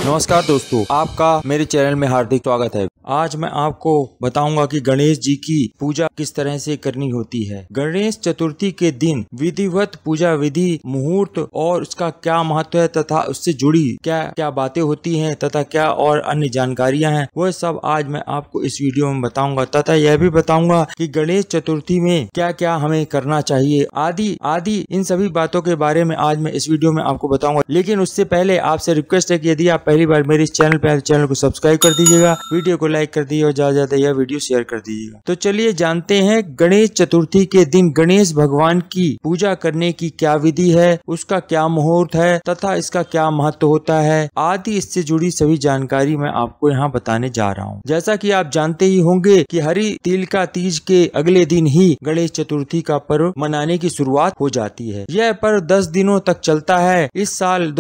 नमस्कार दोस्तों, आपका मेरे चैनल में हार्दिक स्वागत है। आज मैं आपको बताऊंगा कि गणेश जी की पूजा किस तरह से करनी होती है। गणेश चतुर्थी के दिन विधिवत पूजा विधि, मुहूर्त और उसका क्या महत्व है तथा उससे जुड़ी क्या क्या बातें होती हैं तथा क्या और अन्य जानकारियां हैं, वह सब आज मैं आपको इस वीडियो में बताऊंगा तथा यह भी बताऊंगा कि गणेश चतुर्थी में क्या क्या हमें करना चाहिए आदि इन सभी बातों के बारे में आज मैं इस वीडियो में आपको बताऊंगा। लेकिन उससे पहले आपसे रिक्वेस्ट है कि यदि आप पहली बार मेरे इस चैनल पे आए तो चैनल को सब्सक्राइब कर दीजिएगा, वीडियो को लाइक कर दीजिए और ज्यादा ज्यादा यह वीडियो शेयर कर दीजिएगा। तो चलिए जानते हैं गणेश चतुर्थी के दिन गणेश भगवान की पूजा करने की क्या विधि है, उसका क्या मुहूर्त है तथा इसका क्या महत्व होता है आदि इससे जुड़ी सभी जानकारी मैं आपको यहाँ बताने जा रहा हूँ। जैसा कि आप जानते ही होंगे कि हरि तिलका तीज के अगले दिन ही गणेश चतुर्थी का पर्व मनाने की शुरुआत हो जाती है। यह पर्व 10 दिनों तक चलता है। इस साल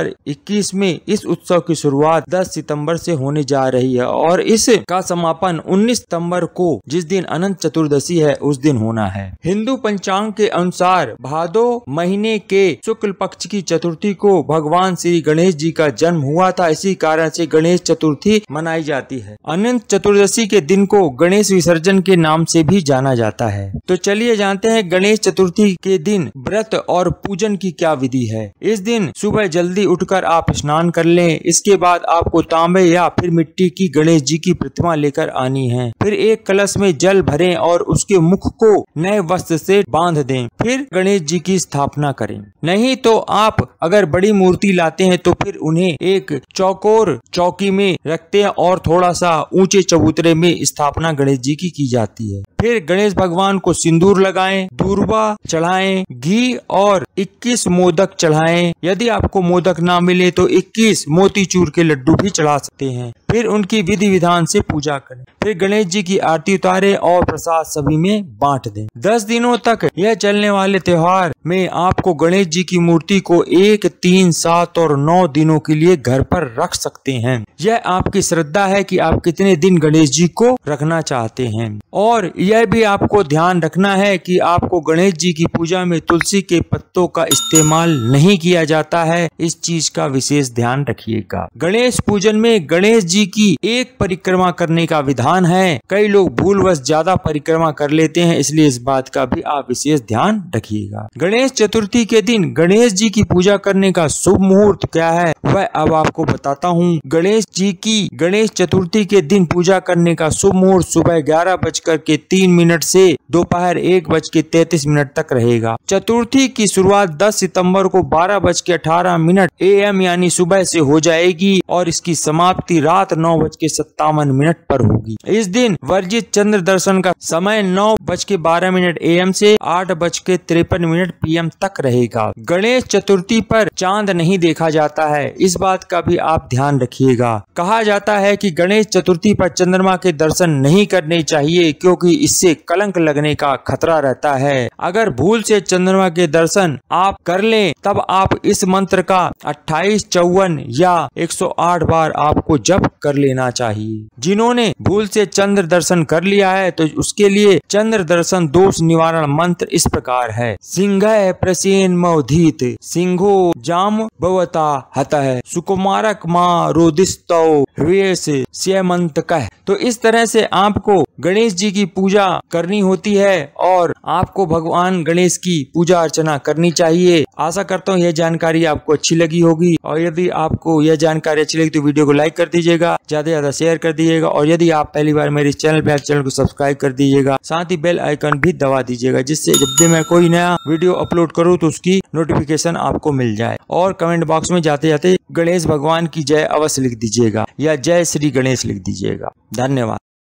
2021 में इस उत्सव की शुरुआत 10 सितंबर से होने जा रही है और इसका समापन 19 सितंबर को, जिस दिन अनंत चतुर्दशी है, उस दिन होना है। हिंदू पंचांग के अनुसार भादो महीने के शुक्ल पक्ष की चतुर्थी को भगवान श्री गणेश जी का जन्म हुआ था। इसी कारण से गणेश चतुर्थी मनाई जाती है। अनंत चतुर्दशी के दिन को गणेश विसर्जन के नाम से भी जाना जाता है। तो चलिए जानते हैं गणेश चतुर्थी के दिन व्रत और पूजन की क्या विधि है। इस दिन सुबह जल्दी उठकर आप स्नान कर लें। इसके बाद आपको तांबे या फिर मिट्टी की गणेश जी की प्रतिमा लेकर आनी है। फिर एक कलश में जल भरें और उसके मुख को नए वस्त्र से बांध दें। फिर गणेश जी की स्थापना करें। नहीं तो आप अगर बड़ी मूर्ति लाते हैं तो फिर उन्हें एक चौकोर चौकी में रखते हैं और थोड़ा सा ऊंचे चबूतरे में स्थापना गणेश जी की जाती है। फिर गणेश भगवान को सिंदूर लगाएं, दूर्वा चढ़ाएं, घी और 21 मोदक चढ़ाएं। यदि आपको मोदक ना मिले तो 21 मोतीचूर के लड्डू भी चढ़ा सकते हैं। फिर उनकी विधि विधान से पूजा करें। फिर गणेश जी की आरती उतारें और प्रसाद सभी में बांट दें। 10 दिनों तक यह चलने वाले त्योहार में आपको गणेश जी की मूर्ति को 1, 3, 7 और 9 दिनों के लिए घर पर रख सकते हैं। यह आपकी श्रद्धा है कि आप कितने दिन गणेश जी को रखना चाहते हैं। और यह भी आपको ध्यान रखना है कि आपको गणेश जी की पूजा में तुलसी के पत्तों का इस्तेमाल नहीं किया जाता है। इस चीज का विशेष ध्यान रखिएगा। गणेश पूजन में गणेश जी की एक परिक्रमा करने का विधान है। कई लोग भूलवश ज्यादा परिक्रमा कर लेते हैं, इसलिए इस बात का भी आप विशेष ध्यान रखिएगा। गणेश चतुर्थी के दिन गणेश जी की पूजा करने का शुभ मुहूर्त क्या है वह अब आपको बताता हूँ। गणेश जी की गणेश चतुर्थी के दिन पूजा करने का शुभ मुहूर्त सुबह 11:03 से दोपहर 1:33 तक रहेगा। चतुर्थी की शुरुआत 10 सितंबर को 12:18 AM यानी सुबह से हो जाएगी और इसकी समाप्ति रात 9:57 पर होगी। इस दिन वर्जित चंद्र दर्शन का समय 9:12 AM से 8:53 PM तक रहेगा। गणेश चतुर्थी पर चांद नहीं देखा जाता है, इस बात का भी आप ध्यान रखिएगा। कहा जाता है कि गणेश चतुर्थी पर चंद्रमा के दर्शन नहीं करने चाहिए क्योंकि इससे कलंक लगने का खतरा रहता है। अगर भूल से चंद्रमा के दर्शन आप कर लें तब आप इस मंत्र का 28, 54 या 108 बार आपको जप कर लेना चाहिए। जिन्होंने भूल से चंद्र दर्शन कर लिया है तो उसके लिए चंद्र दर्शन दोष निवारण मंत्र इस प्रकार है। सिंह प्रसेन मौधीत सिंहो जाम भवता हतः सुकुमारक माँ रोदिस्तो वेश स्यमंत कह। तो इस तरह से आपको गणेश जी की पूजा करनी होती है और आपको भगवान गणेश की पूजा अर्चना करनी चाहिए। आशा करता हूँ यह जानकारी आपको अच्छी लगी होगी और यदि आपको यह जानकारी अच्छी लगी तो वीडियो को लाइक कर दीजिएगा, ज्यादा से ज्यादा शेयर कर दीजिएगा और यदि आप पहली बार मेरे चैनल पे चैनल को सब्सक्राइब कर दीजिएगा। साथ ही बेल आइकन भी दबा दीजिएगा जिससे जब भी मैं कोई नया वीडियो अपलोड करूँ तो उसकी नोटिफिकेशन आपको मिल जाए। और कमेंट बॉक्स में जाते जाते गणेश भगवान की जय अवश्य लिख दीजिएगा या जय श्री गणेश लिख दीजिएगा। धन्यवाद।